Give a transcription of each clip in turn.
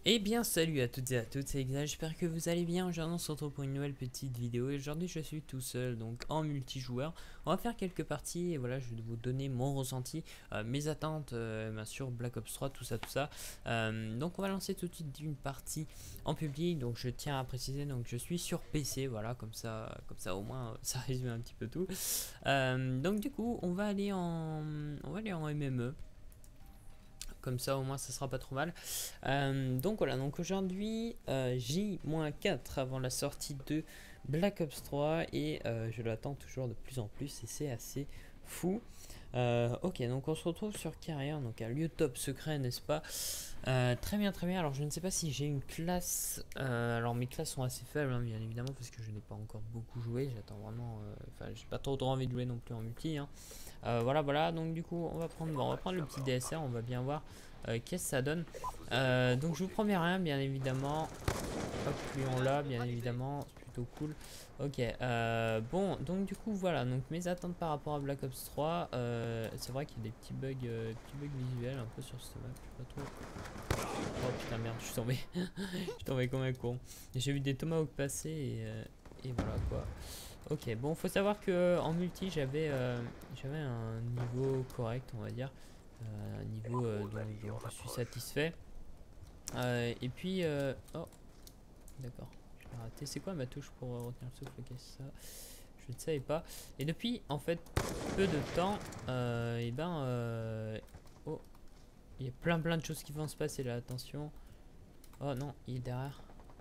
Eh bien salut à toutes et à tous, c'est Exa, j'espère que vous allez bien. Aujourd'hui on se retrouve pour une nouvelle petite vidéo et aujourd'hui je suis tout seul, donc en multijoueur. On va faire quelques parties et voilà, je vais vous donner mon ressenti, mes attentes bien sûr, Black Ops 3, tout ça tout ça. Donc on va lancer tout de suite une partie en public. Donc je tiens à préciser, donc je suis sur PC, voilà, comme ça au moins ça résume un petit peu tout. Donc du coup on va aller en MME. Comme ça au moins ça sera pas trop mal. Donc voilà, donc aujourd'hui J-4 avant la sortie de Black Ops 3 et je l'attends toujours de plus en plus et c'est assez fou. Ok, donc on se retrouve sur carrière, donc un lieu top secret, n'est-ce pas? Très bien, très bien. Alors je ne sais pas si j'ai une classe. Alors mes classes sont assez faibles, hein, bien évidemment, parce que je n'ai pas encore beaucoup joué. J'attends vraiment. Enfin, j'ai pas trop envie de jouer non plus en multi, hein. Voilà, voilà. Donc du coup, on va prendre le petit DSR. On va bien voir qu'est-ce que ça donne. Donc je vous promets rien, bien évidemment. Hop, lui on l'a, bien évidemment. C'est plutôt cool. Ok, bon, donc du coup voilà, donc mes attentes par rapport à Black Ops 3, c'est vrai qu'il y a des petits bugs visuels un peu sur ce map, je sais pas trop. Oh putain merde, je suis tombé, je suis tombé comme un con. J'ai vu des tomahawks passer et voilà quoi. Ok, bon, faut savoir que en multi j'avais un niveau correct, on va dire, un niveau dont je suis satisfait. Et puis, oh, d'accord. J'ai raté. C'est quoi ma touche pour retenir le souffle? Ok, c'est ça. Je ne savais pas. Et depuis, en fait, peu de temps, et ben, oh, il y a plein de choses qui vont se passer là. Attention. Oh non, il est derrière.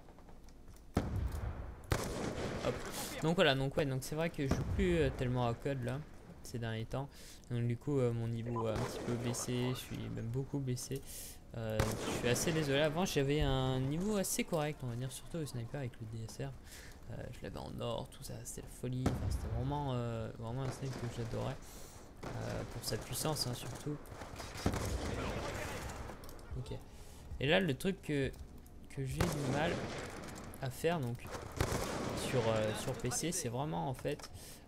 Hop. Donc voilà, donc ouais, donc c'est vrai que je joue plus tellement à code là ces derniers temps. Donc du coup, mon niveau a un petit peu baissé. Je suis même beaucoup baissé. Je suis assez désolé. Avant, j'avais un niveau assez correct, on va dire, surtout au sniper avec le DSR. Je l'avais en or, tout ça, c'était la folie. Enfin, c'était vraiment un sniper que j'adorais. Pour sa puissance, hein, surtout. Ok. Et là, le truc que j'ai du mal à faire, donc sur PC, c'est vraiment en fait,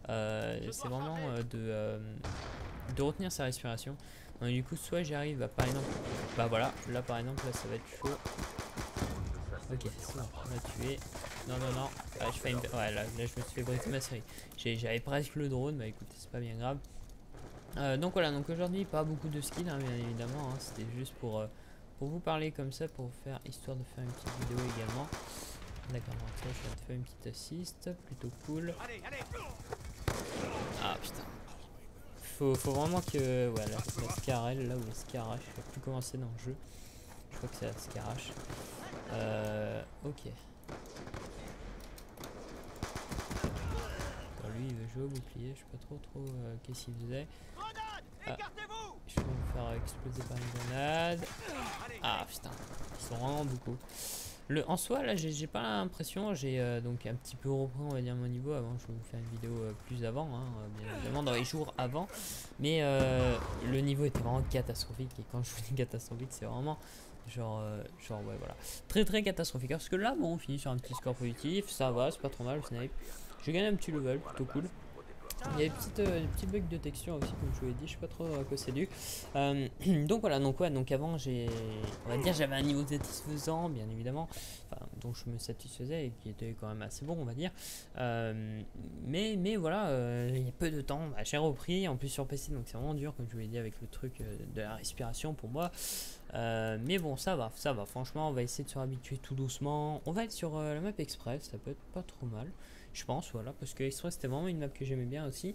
de retenir sa respiration. Donc, du coup, soit j'arrive à par exemple, bah voilà, là par exemple, là ça va être chaud. Ok, c'est bon, on l'a tué. Non, non, non. Ah, ouais, là, je me suis fait briser ma série. J'avais presque le drone, bah écoutez, c'est pas bien grave. Donc voilà, donc aujourd'hui, pas beaucoup de skills, hein, bien évidemment. Hein, c'était juste pour vous parler comme ça, pour faire histoire de faire une petite vidéo également. D'accord, donc ça, je vais te faire une petite assist, plutôt cool. Ah putain. Faut vraiment que. Ouais, la Scarelle, là où la Scarache, je sais plus comment c'est dans le jeu. Je crois que c'est la Scarache. Ok. Lui il veut jouer au bouclier, je sais pas trop qu'est-ce qu'il faisait. Ah, je vais me faire exploser par une grenade. Ah putain, ils sont vraiment beaucoup. En soi là j'ai pas l'impression, j'ai donc un petit peu repris on va dire mon niveau. Avant je vais vous faire une vidéo plus avant, hein, bien évidemment dans les jours avant. Mais le niveau était vraiment catastrophique et quand je vous dis catastrophique c'est vraiment genre ouais voilà. Très catastrophique. Parce que là bon on finit sur un petit score positif, ça va, c'est pas trop mal le snipe. Je gagne un petit level, plutôt cool. Il y a des petits bugs de texture aussi, comme je vous l'ai dit, je sais pas trop à quoi c'est dû. Donc voilà, donc ouais, donc avant on va dire j'avais un niveau satisfaisant, bien évidemment, enfin, dont je me satisfaisais et qui était quand même assez bon, on va dire. Mais voilà, il y a peu de temps, bah, j'ai repris, en plus sur PC, donc c'est vraiment dur, comme je vous l'ai dit, avec le truc de la respiration pour moi. Mais bon, ça va, franchement, on va essayer de se habituer tout doucement. On va être sur la map Express, ça peut être pas trop mal. Je pense, voilà, parce que Express c'était vraiment une map que j'aimais bien aussi.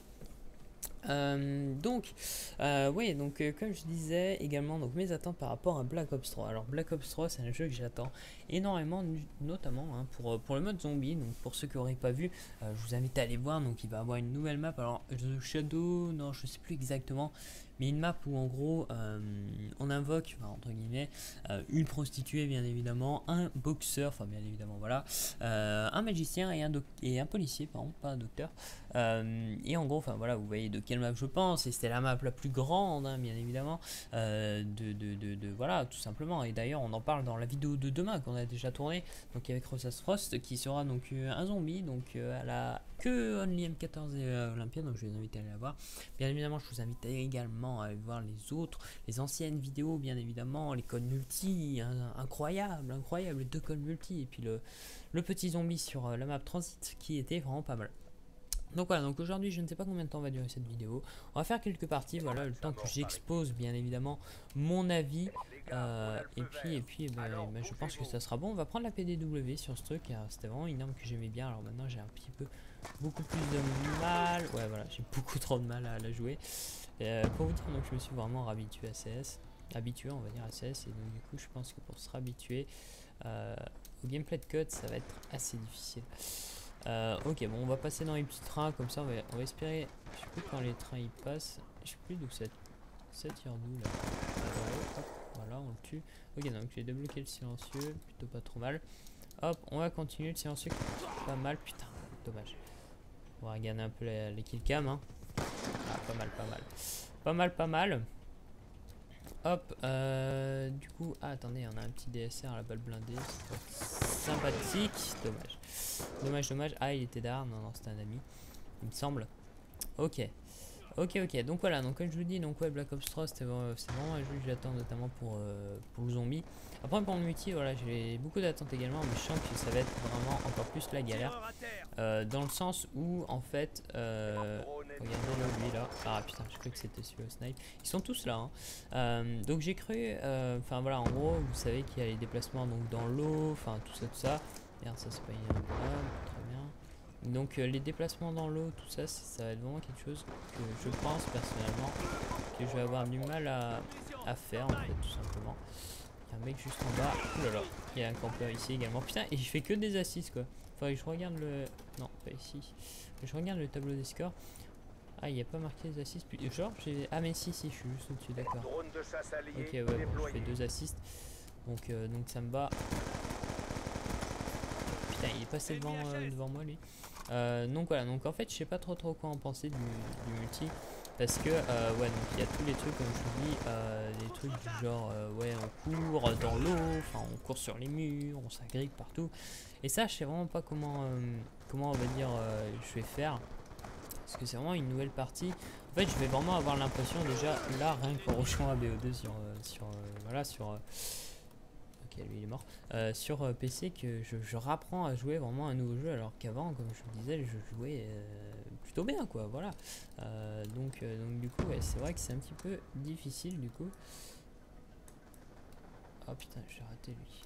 Oui, donc comme je disais également, donc mes attentes par rapport à Black Ops 3. Alors Black Ops 3 c'est un jeu que j'attends énormément, notamment hein, pour le mode zombie. Donc pour ceux qui n'auraient pas vu, je vous invite à aller voir. Donc il va avoir une nouvelle map. Alors The Shadow, non je sais plus exactement, mais une map où en gros on invoque, enfin, entre guillemets, une prostituée bien évidemment, un boxeur, enfin bien évidemment voilà, un magicien et un policier, pardon, pas un docteur. Et en gros, enfin voilà, vous voyez de quelle map je pense, et c'était la map la plus grande, hein, bien évidemment, voilà, tout simplement. Et d'ailleurs, on en parle dans la vidéo de demain qu'on a déjà tourné, donc avec Rosas Frost, qui sera donc un zombie, donc à la queue Only M14 et Olympia, donc je vais vous inviter à aller la voir. Bien évidemment, je vous invite également à aller voir les autres, les anciennes vidéos, bien évidemment, les codes multi, hein, incroyable, les 2 codes multi, et puis le petit zombie sur la map Transit qui était vraiment pas mal. Donc voilà, donc aujourd'hui je ne sais pas combien de temps va durer cette vidéo. On va faire quelques parties, voilà, le temps que j'expose bien évidemment mon avis. Et puis je pense que ça sera bon. On va prendre la PDW sur ce truc, c'était vraiment une arme que j'aimais bien. Alors maintenant j'ai un petit peu beaucoup plus de mal. Ouais voilà, j'ai beaucoup trop de mal à la jouer. Pour vous dire, donc je me suis vraiment habitué à CS. Habitué on va dire à CS. Et donc du coup je pense que pour se habituer au gameplay de code ça va être assez difficile. Ok, bon, on va passer dans les petits trains, comme ça on va espérer. Je sais plus quand les trains ils passent. Je sais plus d'où ça tire d'où là. Voilà, on le tue. Ok, donc j'ai débloqué le silencieux, plutôt pas trop mal. Hop, on va continuer le silencieux, pas mal, putain, dommage. On va regarder un peu les killcams. Hein. Ah, pas mal. Hop, du coup, attendez, on a un petit DSR à la balle blindée, c'est sympathique, dommage, ah il était derrière, non, c'était un ami, il me semble, ok, donc voilà, donc comme je vous dis, donc ouais, Black Ops 3, c'est vraiment un jeu que j'attends notamment pour le zombie. Après pour le multi, voilà, j'ai beaucoup d'attentes également, mais je sens que ça va être vraiment encore plus la galère, dans le sens où, en fait, regardez lui là, ah putain, je crois que c'était celui au snipe, ils sont tous là, hein. Donc j'ai cru, enfin voilà, en gros, vous savez qu'il y a les déplacements donc dans l'eau, enfin tout ça, merde, ça c'est pas une très bien. Donc les déplacements dans l'eau, tout ça, ça va être vraiment quelque chose que je pense personnellement que je vais avoir du mal à faire en fait, tout simplement. Il y a un mec juste en bas, oulala, il y a un campeur ici également, putain, et je fais que des assists quoi. Faudrait que je regarde le... non, pas ici. Je regarde le tableau des scores. Ah, il n'y a pas marqué les assists. Genre, j'ai... ah mais si, je suis juste au-dessus, d'accord. Ok, ouais, bon, je fais 2 assists. Donc ça me va. Putain, il est passé devant moi lui. Donc voilà, donc en fait je sais pas trop quoi en penser du multi, parce que ouais, donc il y a tous les trucs comme je vous dis, des trucs du genre ouais, on court dans l'eau, enfin on court sur les murs, on s'agrippe partout, et ça je sais vraiment pas comment on va dire je vais faire, parce que c'est vraiment une nouvelle partie. En fait je vais vraiment avoir l'impression déjà là, rien qu'en rejouant à BO2 sur ok, lui il est mort. Sur PC, que je rapprends à jouer vraiment un nouveau jeu, alors qu'avant, comme je vous disais, je jouais plutôt bien, quoi. Voilà. Donc du coup, ouais, c'est vrai que c'est un petit peu difficile, du coup. Oh putain, j'ai raté lui.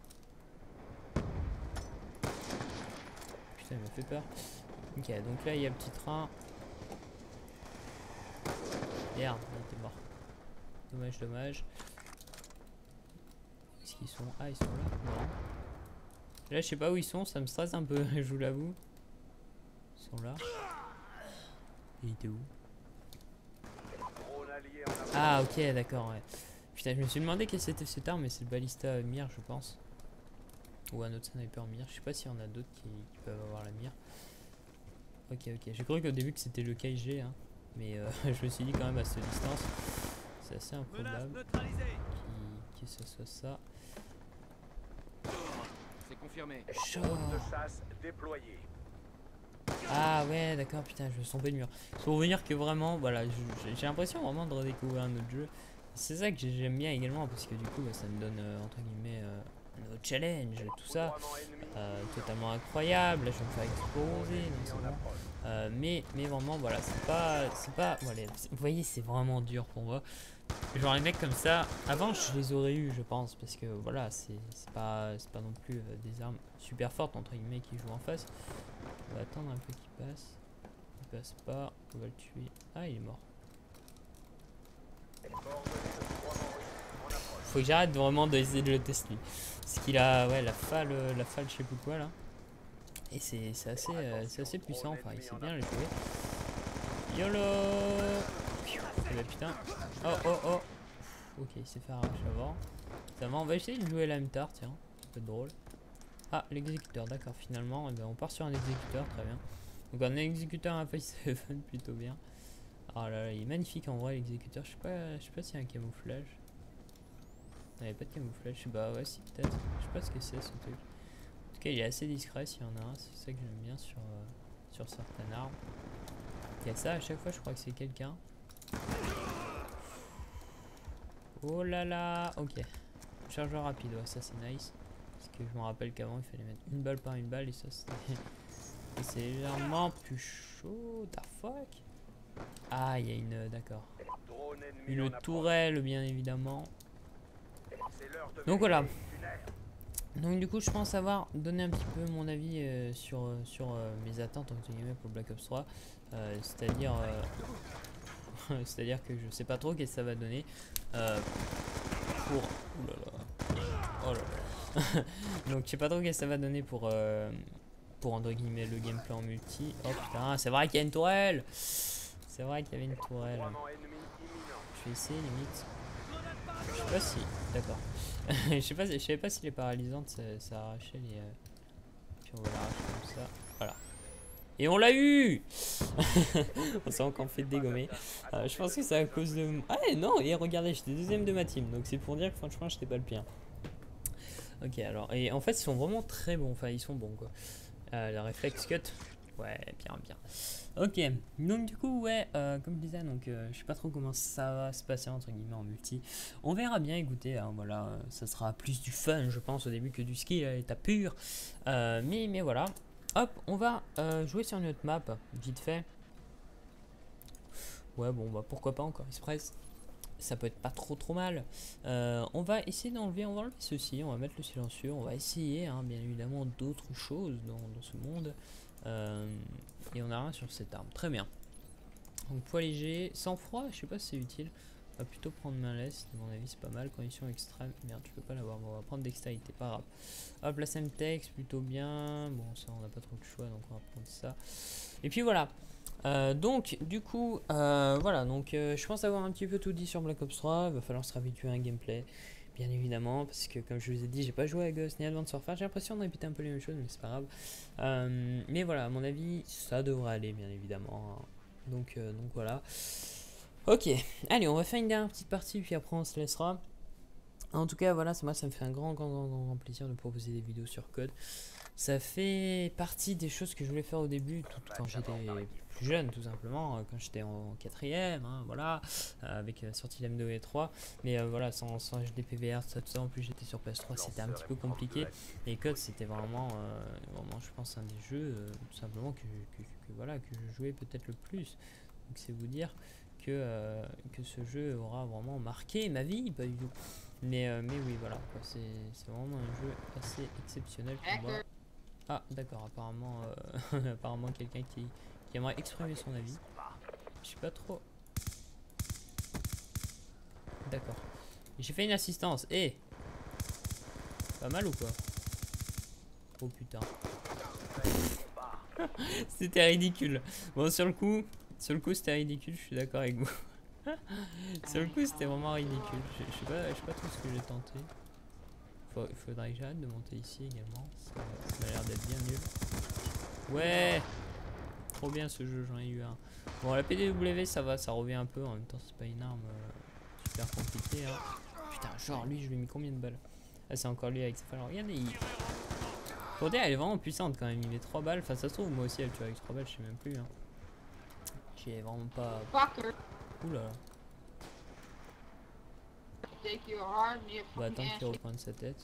Putain, il m'a fait peur. Ok, donc là il y a le petit train. Merde, il était mort. Dommage. Est-ce qu'ils sont... ah, ils sont là? Non. Là, je sais pas où ils sont, ça me stresse un peu, je vous l'avoue. Ils sont là. Et il était où? Ah, ok, d'accord, ouais. Putain, je me suis demandé quelle c'était cette arme, mais c'est le balista mire, je pense. Ou un autre sniper mire. Je sais pas s'il y en a d'autres qui peuvent avoir la mire. Ok, j'ai cru qu'au début que c'était le KG, hein. Mais je me suis dit quand même à cette distance, c'est assez improbable que ce soit ça. C'est confirmé. Ah ouais, d'accord, putain, je me suis trompé de mur. Pour vous dire que vraiment, voilà, j'ai l'impression vraiment de redécouvrir un autre jeu. C'est ça que j'aime bien également, parce que du coup, ça me donne, entre guillemets, un autre challenge, tout ça. Totalement incroyable, là je vais me faire exploser, donc mais vraiment, voilà, c'est pas, voilà, vous voyez, c'est vraiment dur pour moi. Genre les mecs comme ça, avant je les aurais eu, je pense, parce que voilà, c'est pas non plus des armes super fortes, entre guillemets, qui jouent en face. On va attendre un peu qu'il passe. Il passe pas, on va le tuer. Ah, il est mort. Faut que j'arrête vraiment d'essayer de le tester. Parce qu'il a, ouais, la falle, je sais plus quoi là. Et c'est assez puissant, enfin il sait bien le jouer. YOLO. Eh ben, putain. Oh. Ok, il s'est fait arracher avant. Ça va, on va essayer de jouer la MTAR, tiens. Ça peut être drôle. Ah, l'exécuteur, d'accord, finalement, eh ben, on part sur un exécuteur, très bien. Donc un exécuteur à face 7, plutôt bien. Oh là là, il est magnifique en vrai l'exécuteur. Je sais pas s'il y a un camouflage. Il n'y avait pas de camouflage. Je sais pas, ouais, si peut-être. Je sais pas ce que c'est ce truc. En tout cas, il est assez discret s'il y en a un. C'est ça que j'aime bien sur certaines armes. Il y a ça à chaque fois, je crois que c'est quelqu'un. Oh là là, ok. Chargeur rapide, ouais, ça c'est nice. Parce que je me rappelle qu'avant il fallait mettre une balle par une balle et ça c'est légèrement plus chaud. The fuck. Ah, il y a une. D'accord. Une tourelle, bien évidemment. Donc voilà. Donc du coup, je pense avoir donné un petit peu mon avis sur mes attentes entre guillemets pour Black Ops 3. C'est-à-dire c'est-à-dire que je sais pas trop qu'est-ce que ça va donner pour. Ouh là là. Oh là là. Donc je sais pas trop qu'est-ce que ça va donner pour entre guillemets le gameplay en multi. Oh putain, c'est vrai qu'il y a une tourelle. C'est vrai qu'il y avait une tourelle. Je vais essayer limite. Je sais pas si. D'accord. Je savais pas si les paralysantes ça arrachait les. Puis on va l'arracher comme ça. Voilà. Et on l'a eu. On s'est encore fait dégommer. Je pense que c'est à cause de. Ah non, et regardez, j'étais deuxième de ma team. Donc c'est pour dire que franchement j'étais pas le pire. Ok, alors. Et en fait, ils sont vraiment très bons. Enfin, ils sont bons quoi. Le réflexe cut. Ouais, bien. Ok, donc du coup, ouais, comme je disais, donc je sais pas trop comment ça va se passer entre guillemets en multi. On verra bien, écoutez, hein, voilà, ça sera plus du fun, je pense, au début que du skill à l'état pur. Mais voilà, hop, on va jouer sur notre map, vite fait. Ouais, bon, bah pourquoi pas encore Express. Ça peut être pas trop mal. On va essayer d'enlever, on va enlever ceci, on va mettre le silencieux, on va essayer, hein, bien évidemment, d'autres choses dans ce monde. Et on a rien sur cette arme, très bien. Donc poids léger, sang froid, je sais pas si c'est utile. On va plutôt prendre main leste, à mon avis c'est pas mal. Condition extrême, merde tu peux pas l'avoir, bon, on va prendre dextérité, pas grave. Hop, la Semtex, plutôt bien. Bon ça on n'a pas trop de choix donc on va prendre ça. Et puis voilà. Donc du coup voilà, donc je pense avoir un petit peu tout dit sur Black Ops 3. Il va falloir se habituer à un gameplay, bien évidemment, parce que comme je vous ai dit, j'ai pas joué à Ghost ni à Advanced Warfare. J'ai l'impression de répéter un peu les mêmes choses, mais c'est pas grave. Mais voilà, à mon avis, ça devrait aller, bien évidemment. Donc voilà. Ok, allez, on va faire une dernière petite partie, puis après on se laissera. En tout cas, voilà, moi ça me fait un grand plaisir de proposer des vidéos sur Code. Ça fait partie des choses que je voulais faire au début, quand j'étais plus jeune, tout simplement, quand j'étais en 4ème, hein, voilà, avec la sortie de la M2 et 3. Mais voilà, sans HD PVR, tout ça, en plus j'étais sur PS3, c'était un petit peu compliqué. Et Code, c'était vraiment, je pense, un des jeux, tout simplement, voilà, que je jouais peut-être le plus. Donc c'est vous dire que ce jeu aura vraiment marqué ma vie, pas du tout. Mais oui, voilà, c'est vraiment un jeu assez exceptionnel pour moi. Ah d'accord, apparemment apparemment quelqu'un qui aimerait exprimer son avis. Je sais pas trop. D'accord. J'ai fait une assistance. Eh, pas mal ou quoi? Oh putain. C'était ridicule. Bon sur le coup c'était ridicule, je suis d'accord avec vous. Sur le coup c'était vraiment ridicule. Je sais pas tout ce que j'ai tenté. Il faudrait que j'arrête de monter ici également. Ça a l'air d'être bien nul. Ouais, trop bien ce jeu, j'en ai eu un. Bon, la PDW ça va, ça revient un peu. En même temps, c'est pas une arme super compliquée. Hein. Putain, genre lui, je lui ai mis combien de balles? Ah, c'est encore lui avec sa falle. Regardez, pour dire, elle est vraiment puissante quand même. Il met 3 balles. Enfin, ça se trouve, moi aussi, elle tue avec 3 balles, je sais même plus. Hein. J'ai vraiment pas. Oula. On va attendre qu'il reprenne sa tête.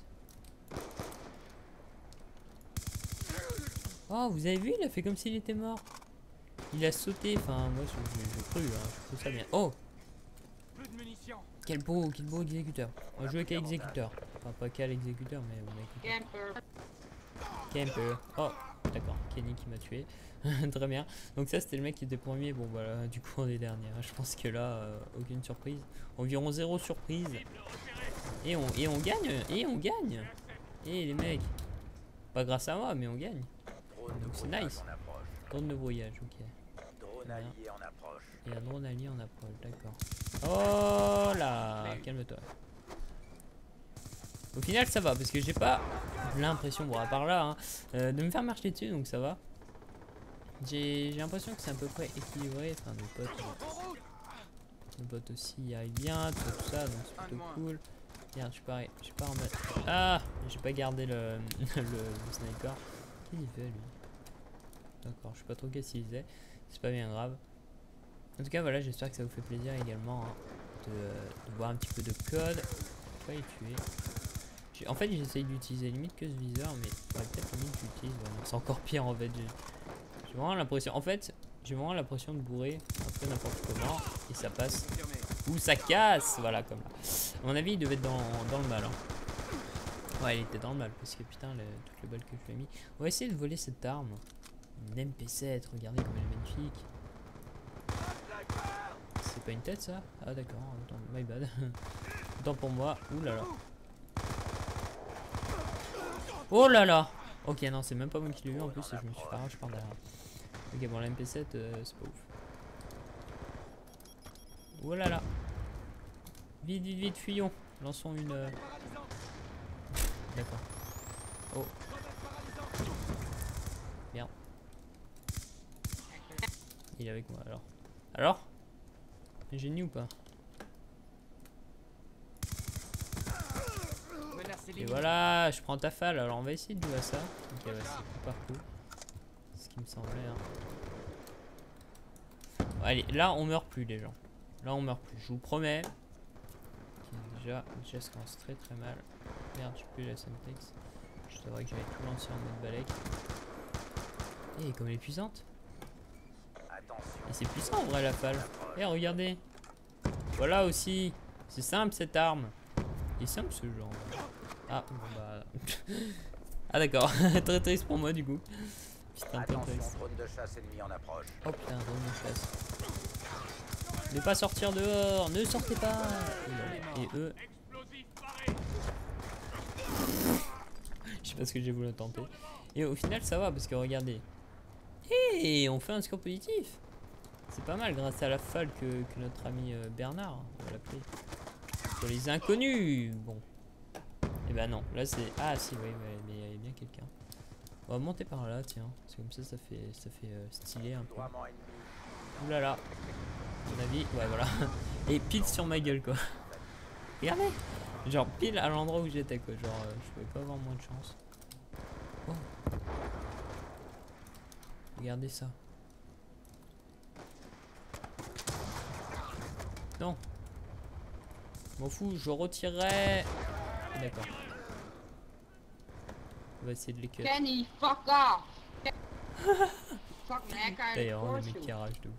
Oh, vous avez vu, il a fait comme s'il était mort. Il a sauté, enfin, moi j'ai cru, hein, je trouve ça bien. Oh! Quel beau exécuteur. On va jouer qu'à exécuteur. Enfin, pas qu'à l'exécuteur, mais on a Camper. Oh, d'accord, Kenny qui m'a tué. Très bien. Donc, ça, c'était le mec qui était premier. Bon, voilà, du coup, on est dernier. Je pense que là, aucune surprise. Environ 0 surprise. Et on gagne. Et on gagne. Et les mecs. Pas grâce à moi, mais on gagne. Donc, c'est nice. Drone de brouillage, ok. Et un drone allié en approche, d'accord. Oh là, calme-toi. Au final ça va parce que j'ai pas l'impression, bon à part là, hein, de me faire marcher dessus, donc ça va. J'ai l'impression que c'est à peu près équilibré, enfin nos potes Le bot aussi il arrive bien, tout ça, donc c'est plutôt cool. Merde, je suis pas en mode. Ah, j'ai pas gardé le sniper. Qu'est-ce qu'il fait lui? D'accord, je sais pas trop qu'est-ce qu'il faisait. C'est pas bien grave. En tout cas, voilà, j'espère que ça vous fait plaisir également hein, de voir un petit peu de code. Pas les tuer. En fait, j'essaye d'utiliser limite que ce viseur, mais peut-être limite j'utilise. C'est encore pire en fait. J'ai vraiment l'impression. En fait, j'ai vraiment l'impression de bourrer un peu n'importe comment et ça passe. Ou ça casse, voilà, comme là. À mon avis, il devait être dans le mal. Hein. Ouais, il était dans le mal parce que putain, toutes les balles que je lui ai mis. On va essayer de voler cette arme. Une MP7, regardez comme elle est magnifique. C'est pas une tête ça? Ah d'accord, attends, my bad. Autant pour moi. Ouh là là. Oh là là. Ok, non, c'est même pas moi qui l'ai eu en plus et je me suis fait arracher par derrière. Ok, bon, la MP7, c'est pas ouf. Oh là là. Vite, vite, vite, fuyons. Lançons une... D'accord. Oh. Merde. Il est avec moi, alors. Alors? Génie ou pas? Et voilà, je prends ta falle. Alors on va essayer de jouer à ça. Ok, ouais, c'est coup par coup. C'est ce qui me semblait. Hein. Bon, allez, là on meurt plus les gens. Là on meurt plus, je vous promets. Okay, déjà ça commence très très mal. Merde, j'ai plus la Semtex. Je devrais que j'aille tout lancer en mode balèque. Et comme elle est puissante. Et c'est puissant en vrai la falle. Et regardez. Voilà aussi. C'est simple cette arme. Il est simple ce genre. Ah bon bah. Ah d'accord. Très triste pour moi du coup. Putain, drone de chasse ennemi en approche. Oh putain, drone de chasse. Ne pas sortir dehors, ne sortez pas. Et eux. Je sais pas ce que j'ai voulu tenter. Et au final ça va parce que regardez. Et on fait un score positif. C'est pas mal grâce à la falle que notre ami Bernard, on va l'appeler. Pour les inconnus. Bon. Et bah non, là c'est... Ah si, oui, mais il y a bien quelqu'un. On va monter par là, tiens. C'est comme ça fait stylé un peu. Ouh là là. À mon avis, ouais voilà. Et pile sur ma gueule quoi. Regardez. Genre pile à l'endroit où j'étais quoi. Genre je pouvais pas avoir moins de chance. Oh. Regardez ça. Non. M'en fous, je retirerai. D'accord. On va essayer de les cut. Kenny, fuck off! Fuck man, I can't D'ailleurs, le force mec you. qui arrache de ouf.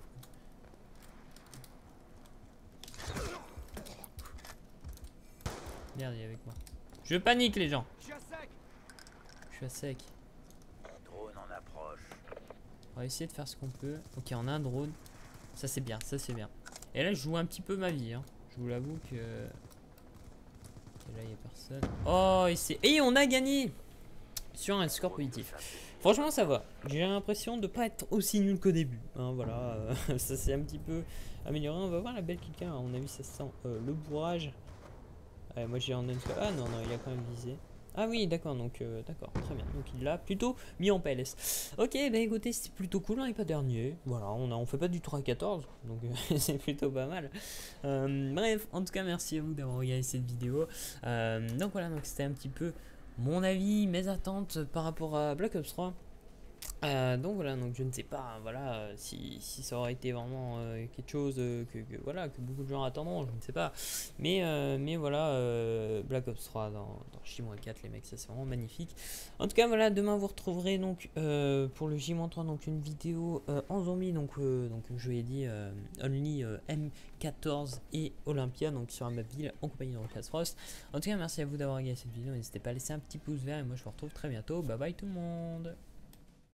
Merde, il est avec moi. Je panique les gens. Je suis à sec. Drone en approche. On va essayer de faire ce qu'on peut. Ok, on a un drone. Ça c'est bien, ça c'est bien. Et là je joue un petit peu ma vie. Hein. Je vous l'avoue que... Et là il n'y a personne. Oh, et on a gagné sur un score positif. Franchement ça va. J'ai l'impression de pas être aussi nul qu'au début. Hein, voilà, ça s'est un petit peu amélioré. On va voir la belle quelqu'un. À mon avis ça sent le bourrage. Moi j'ai en unscore. Ah non, non, il a quand même visé. Ah oui, d'accord, donc d'accord, très bien. Donc il l'a plutôt mis en PLS. Ok, bah écoutez, c'est plutôt cool, on n'est pas dernier. Voilà, on fait pas du 3-14, donc c'est plutôt pas mal. Bref, en tout cas, merci à vous d'avoir regardé cette vidéo. Donc voilà, donc c'était un petit peu mon avis, mes attentes par rapport à Black Ops 3. Donc voilà, donc je ne sais pas, voilà, si ça aurait été vraiment quelque chose voilà, que beaucoup de gens attendront, je ne sais pas, mais voilà, Black Ops 3 dans J-4 les mecs, ça c'est vraiment magnifique. En tout cas voilà, demain vous retrouverez donc pour le J-3 donc une vidéo en zombie, donc je lui ai dit Only M14 et Olympia, donc sur un map ville en compagnie de Rockaz Frost. En tout cas merci à vous d'avoir regardé cette vidéo, n'hésitez pas à laisser un petit pouce vert et moi je vous retrouve très bientôt, bye bye tout le monde.